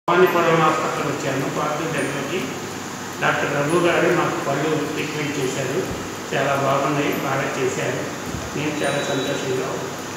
భవానీపురం హాస్పిటల్కి వచ్చాను. పార్థు డెంటల్కి డాక్టర్ రఘు గారు మాకు పళ్ళు ట్రీట్మెంట్ చేశారు. చాలా బాగున్నాయి, బాగా చేశారు. నేను చాలా సంతోషంగా ఉన్నాను.